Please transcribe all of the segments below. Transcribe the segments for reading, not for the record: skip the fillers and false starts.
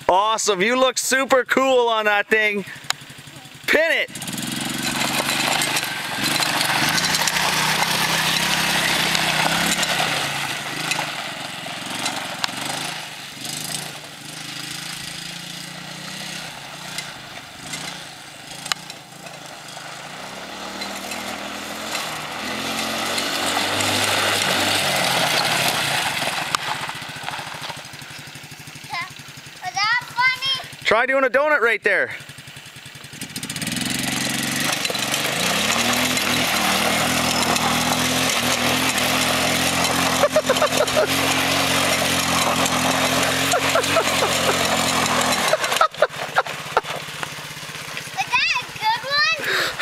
Awesome, you look super cool on that thing. Pin it. Try doing a donut right there. Was that a good one?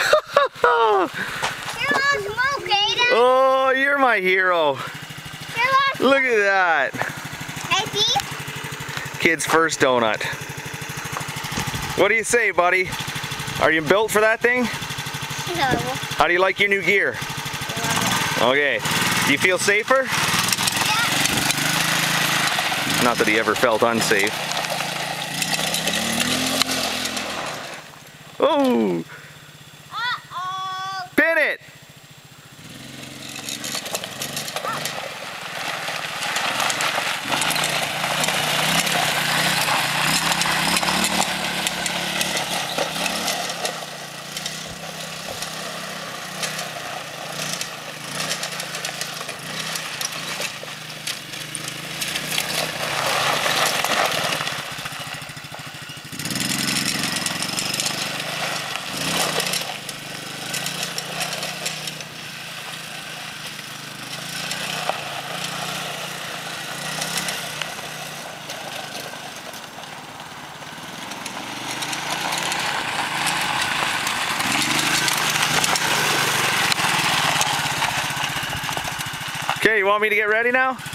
Smoke, Ada. Oh, you're my hero. Look at that. Kid's first donut. What do you say, buddy? Are you built for that thing? No. How do you like your new gear? Okay. Do you feel safer? Yeah. Not that he ever felt unsafe. Oh! Uh-oh. Pin it! Okay, you want me to get ready now?